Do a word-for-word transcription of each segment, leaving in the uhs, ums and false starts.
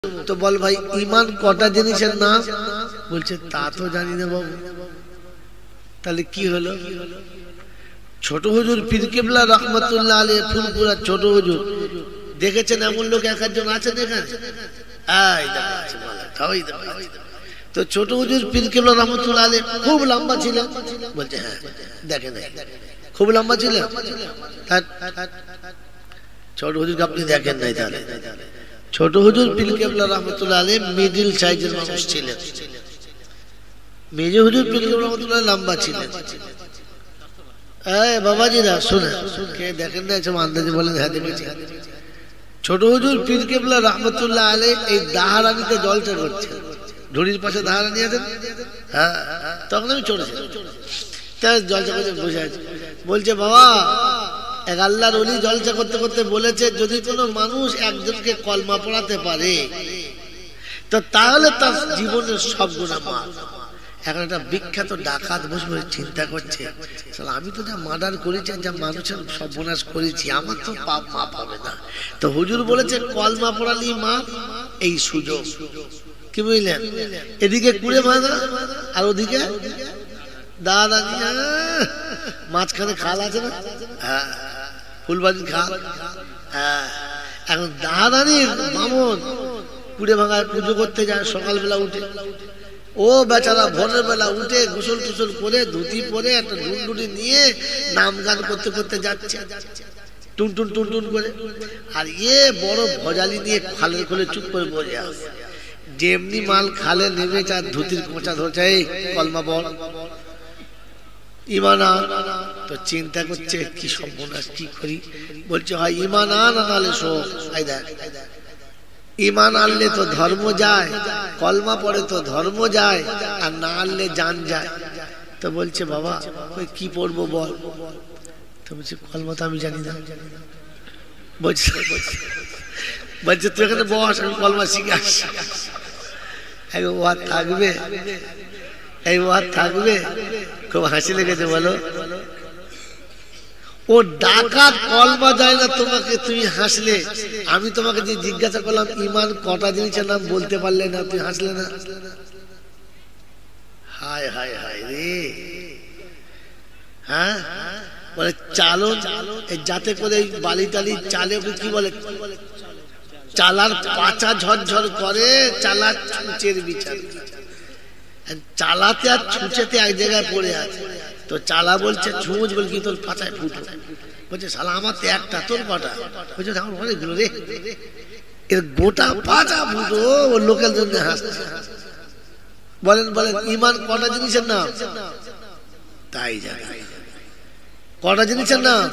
তো বল ভাই ঈমান কটা জিনিসের নাম? বলছে তা তো জানি না বাবু। তাহলে কি হলো? ছোট হুজুর পীর কেবলা রহমাতুল্লাহ আলাইহি ফুলপুরা ছোট হুজুর দেখেছেন এমন লোক এক একজন আছেন এখানে? এই দেখেন মালাটা ওই দেখেন। তো ছোট হুজুর পীর কেবলা রহমাতুল্লাহ আলাইহি খুব লম্বা ছিলেন। বলছে হ্যাঁ দেখেন খুব লম্বা ছিলেন। ছোট হুজুরকে আপনি দেখেন নাই? তাহলে ছোট হুজুর পীর কেবলা রহমাতুল্লাহ আলাইহি মিডল সাইজের মানুষ ছিলেন। মেজো হুজুর পীর কেবলা রহমাতুল্লাহ লম্বা ছিলেন। এই বাবাজিরা শুনে কে দেখেন না? এসব আন্দাজে বলেন হ্যাঁ দেখেছি। ছোট হুজুর পীর কেবলা রহমাতুল্লাহ আলাইহি এই দাহারানিতে জলসা করছেন। ঝুড়ির পাশে দাহারানি আছেন, হ্যাঁ তখন আমি চড়েছি জলসা করতে বসে আছি। বলছে বাবা এক আল্লাহর ওলি জলসা করতে করতে বলেছে যদি কোনো মানুষ একজনকে কলমা পড়াতে পারে তো তাহলে তার জীবনের সব গুনাহ মাফ। এখন একটা বিখ্যাত ডাকাত বসে বসে চিন্তা করছে আমি তো যা মার্ডার করেছি যা মানুষের সর্বনাশ করেছি আমার তো পাপ মাফ হবে না। তো হুজুর বলেছে কলমা পড়ালি মাফ, এই সুযোগ। কি বুঝলেন? এদিকে কুড়ে ভাঙা আর ওদিকে দাদা মাঝখানে খাল আছে না, হ্যাঁ ফুলবাড়ির খাল। হ্যাঁ এখন দাদানির মামন কুড়ে ভাঙায় পুজো করতে যায় সকালবেলা উঠে। ও বেচারা ভোরের বেলা উঠে গোসল টুসল করে ধুতি পরে একটা ডুনডুনি নিয়ে নাম গান করতে করতে যাচ্ছে টুনটুন টুনটুন করে। আর এ বড় ভজালি নিয়ে খালের কোলে চুপ করে বসে আছে। যেমনি মাল খালে নেমে চার ধুতির কোঁচা ধরছে এই কলমা বল ঈমান আন। তো চিন্তা করছে কি সর্বনাশ কি করি। বলছে হয় ঈমান আন নাহলে শোক। এই দেখ ঈমান আনলে তো ধর্ম যায়, কলমা পড়ে তো ধর্ম যায়, আর না আনলে জান যায়। তো বলছে বাবা ওই কি পড়বো বল। তো বলছে কলমা তো আমি জানি না। বলছে বলছে তুই এখানে বস আমি কলমা শিখে আসছি। ও আর থাকবে এই ও আর থাকবে। খুব হাসি লেগেছে বলো। ও ডাকাত কলমা যায় না তোমাকে তুমি হাসলে। আমি তোমাকে যে জিজ্ঞাসা করলাম ঈমান কটা জিনিসের নাম বলতে পারলে না, তুমি হাসলে না। হায় হায় হায় রে। হ্যাঁ বলে চালো যাতে করে বালি টালি চালে কি বলে চালার পাচা ঝরঝর করে, চালার ছুঁচের বিচার। চালাতে আর ছুঁচেতে এক জায়গায় পড়ে আছে। তো চালা বলছে ছুঁচ বল কি তোর পাচায় ফুটো। বলছে শালা আমার তো একটা তোর কটা। বলছে আমার অনেকগুলো রে। এর গোটা পাচা ফুটো ও লোকের জন্য হাসছে। বলেন বলেন ঈমান কটা জিনিসের নাম? তাই জানি কটা জিনিসের নাম?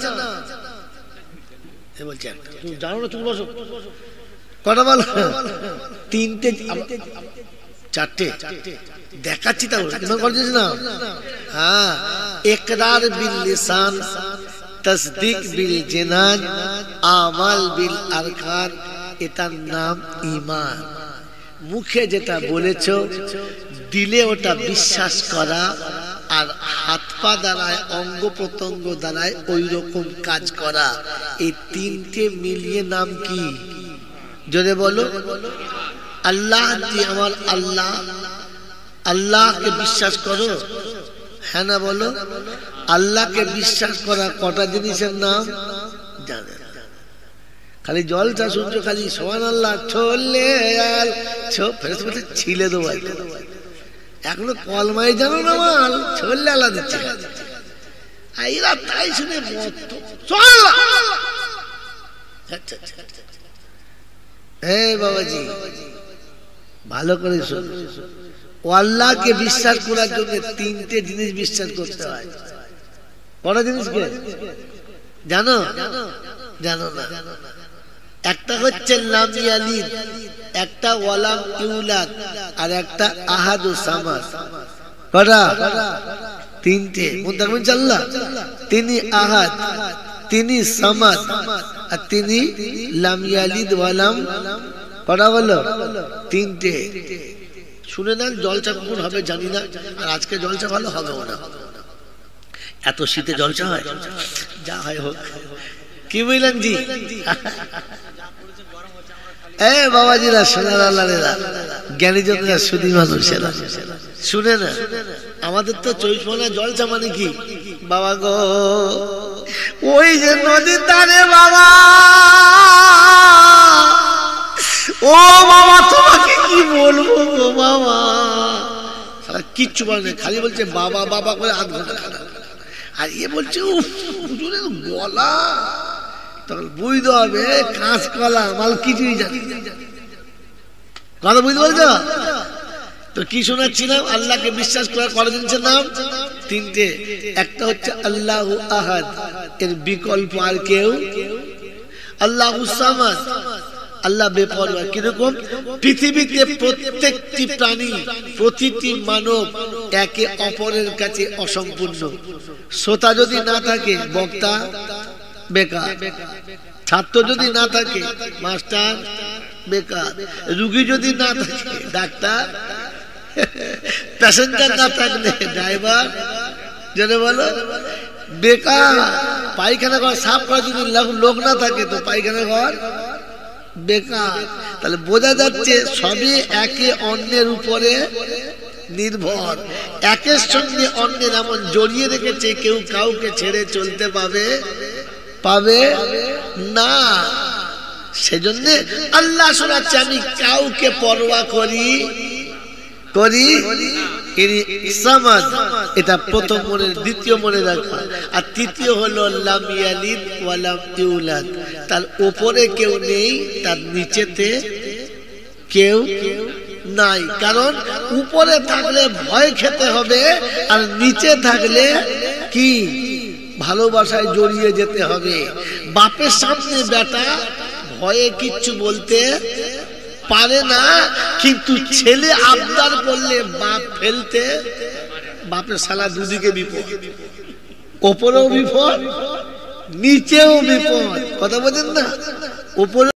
বলছে একটা। তুমি জানো না? তুমি বসো। কটা বল? তিনটে চারটে দেখাচ্ছি। তাহলে ঈমান কটা জিনিস নাম? হ্যাঁ ইকরার বিল লিসান, তাসদীক বিল জিনান, আমাল বিল আরকান, এটার নাম ঈমান। মুখে যেটা বলেছো দিলে ওটা বিশ্বাস করা, আর হাত পা দ্বারায় অঙ্গ প্রত্যঙ্গ দ্বারায় ওই রকম কাজ করা। এই তিনটে মিলিয়ে নাম কি? জোরে বলো। আল্লাহ যে আমার আল্লাহ, আল্লাহকে বিশ্বাস করো। হ্যাঁ না বলো। আল্লাহকে বিশ্বাস করা কটা জিনিসের নাম জানে? খালি জলটা শুনছো খালি সুবহানাল্লাহ ছোলে ছিলে দেবো। এখনো কলমাই জানো না মাল ছোলে আল্লাহ দিচ্ছে। এরা তাই শুনে এই বাবাজি ভালো করে শোন। ও আল্লাহকে বিশ্বাস করার জন্য তিনটে জিনিস বিশ্বাস করতে হয়। কটা জিনিসকে জানো? জানো না? একটা হচ্ছে লাম ইয়ালিদ, একটা ওয়ালাম ইউলাদ, আর একটা আহাদু সামাদ। কটা? তিনটে। আল্লাহ তিনি আহাদ, তিনি সামাদ, আর তিনি লাম ইয়ালিদ ওয়ালাম। কটা বলো? তিনটে। শুনে নেন জলসা কখন হবে জানি না, আর আজকে জলসা ভালো হবে না। এত শীতে জলসা হয়, যা হয় হোক। কি বুঝলেন জি? এ বাবাজিরা, সোনার আল্লাহরা, জ্ঞানীজনেরা, সুধী মানুষেরা, শুনে না, আমাদের তো চব্বিশ পরগনা জলসা মানে কি বাবা গো, ওই যে নদীর ধারে বাবা, ও বাবা তোমাকে কি বলবো গো বাবা, কিচ্ছু বলে খালি বলছে বাবা বাবা করে আধ ঘন্টা খানা, আর ইয়ে বলছে উফ গলা, তখন বুঝতে হবে কাঁচ কলা মাল কিছুই জানি, কথা বুঝতে বলছো তো? কি শোনাচ্ছিলাম? আল্লাহকে বিশ্বাস করার কত জিনিসের নাম? তিনটে। একটা হচ্ছে আল্লাহু আহাদ, এর বিকল্প আর কেউ, আল্লাহু সামাদ, আল্লাহ বেপরোয়া। কিরকম? পৃথিবীতে প্রত্যেকটি প্রাণী, প্রতিটি মানব একে অপরের কাছে অসম্পূর্ণ। শ্রোতা যদি না থাকে বক্তা বেকার, ছাত্র যদি না থাকে মাস্টার বেকার, রুগী যদি না থাকে ডাক্তার, প্যাসেঞ্জার না থাকলে ড্রাইভার, জেনে বলো বেকার। পায়খানা ঘর সাফ করার যদি লোক না থাকে তো পায়খানা ঘর বেকার। তাহলে বোঝা যাচ্ছে সবই একে অন্যের উপরে নির্ভর, একের সঙ্গে অন্যের এমন জড়িয়ে রেখেছে, কেউ কাউকে ছেড়ে চলতে পাবে পাবে না। সেজন্য আল্লাহ শোনাচ্ছে আমি কাউকে পরোয়া করি করি সামাদ, এটা প্রথম মনে, দ্বিতীয় মনে রাখা। আর তৃতীয় হলো লাম ইয়ালিদ ওয়া লাম ইউলাদ, তার উপরে কেউ নেই, তার নিচেতে কেউ নাই। কারণ উপরে থাকলে ভয় খেতে হবে, আর নিচে থাকলে কি ভালোবাসায় জড়িয়ে যেতে হবে। বাপের সামনে বেটা ভয়ে কিচ্ছু বলতে পারে না, কিন্তু ছেলে আবদার করলে বাপ ফেলতে, বাপের শালা দুদিকে বিপদ, ওপরেও বিপদ নিচেও বিপদ, কথা বলেন না? ওপরে